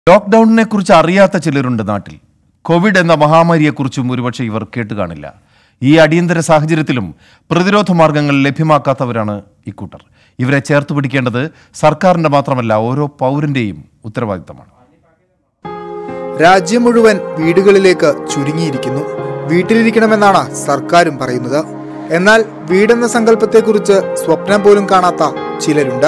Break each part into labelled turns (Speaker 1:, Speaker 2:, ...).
Speaker 1: ലോക്ക്ഡൌണിനെ കുറിച്ച് അറിയാത്ത ചിലരുണ്ട് നാട്ടിൽ. കോവിഡ് എന്ന മഹാമാരിയെക്കുറിച്ചും ഒരുപക്ഷെ ഇവർ കേട്ടുകാണില്ല. ഈ അടിയന്തര സാഹചര്യത്തിലും പ്രതിരോധ മാർഗങ്ങൾ ലഭ്യമാക്കാത്തവരാണ് ഇക്കൂട്ടർ. ഇവരെ ചേർത്ത് പിടിക്കേണ്ടത് സർക്കാരിന്റെ മാത്രമല്ല ഓരോ പൗരന്റെയും ഉത്തരവാദിത്തമാണ്.
Speaker 2: രാജ്യം മുഴുവൻ വീടുകളിലേക്ക് ചുരുങ്ങിയിരിക്കുന്നു. വീട്ടിലിരിക്കണമെന്നാണ് സർക്കാരും പറയുന്നത്. എന്നാൽ വീടെന്ന സങ്കല്പത്തെക്കുറിച്ച് സ്വപ്നം പോലും കാണാത്ത ചിലരുണ്ട്.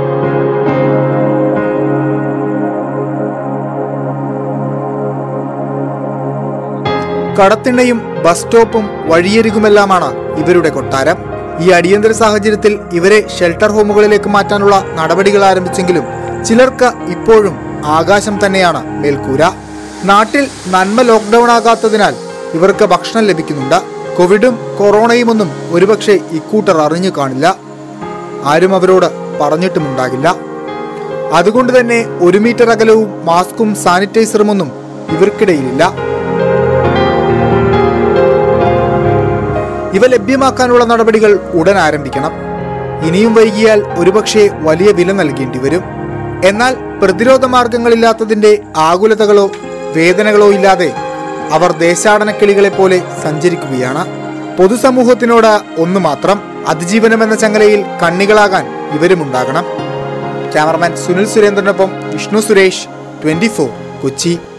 Speaker 2: കടത്തിണ്ണയും ബസ് സ്റ്റോപ്പും വഴിയരികുമെല്ലാമാണ് ഇവരുടെ കൊട്ടാരം. ഈ അടിയന്തര സാഹചര്യത്തിൽ ഇവരെ ഷെൽട്ടർ ഹോമുകളിലേക്ക് മാറ്റാനുള്ള നടപടികൾ ആരംഭിച്ചെങ്കിലും ചിലർക്ക് ഇപ്പോഴും ആകാശം തന്നെയാണ് മേൽക്കൂര. നാട്ടിൽ നന്മ ലോക്ക്ഡൌൺ ആകാത്തതിനാൽ ഇവർക്ക് ഭക്ഷണം ലഭിക്കുന്നുണ്ട്. കോവിഡും കൊറോണയും ഒന്നും ഒരുപക്ഷെ ഇക്കൂട്ടർ അറിഞ്ഞു കാണില്ല. ആരും അവരോട് പറഞ്ഞിട്ടുമുണ്ടാകില്ല. അതുകൊണ്ട് തന്നെ 1 മീറ്റർ അകലവും മാസ്കും സാനിറ്റൈസറും ഒന്നും ഇവർക്കിടയിലില്ല. ഇവ ലഭ്യമാക്കാനുള്ള നടപടികൾ ഉടൻ ആരംഭിക്കണം. ഇനിയും വൈകിയാൽ ഒരുപക്ഷെ വലിയ വില നൽകേണ്ടി വരും. എന്നാൽ പ്രതിരോധ മാർഗങ്ങളില്ലാത്തതിന്റെ ആകുലതകളോ വേദനകളോ ഇല്ലാതെ അവർ ദേശാടനക്കിളികളെ പോലെ സഞ്ചരിക്കുകയാണ്. പൊതുസമൂഹത്തിനോട് ഒന്നു മാത്രം, അതിജീവനമെന്ന ചങ്ങലയിൽ കണ്ണികളാകാൻ ഇവരുമുണ്ടാകണം. ക്യാമറമാൻ സുനിൽ സുരേന്ദ്രനൊപ്പം വിഷ്ണു സുരേഷ്, 24 കൊച്ചി.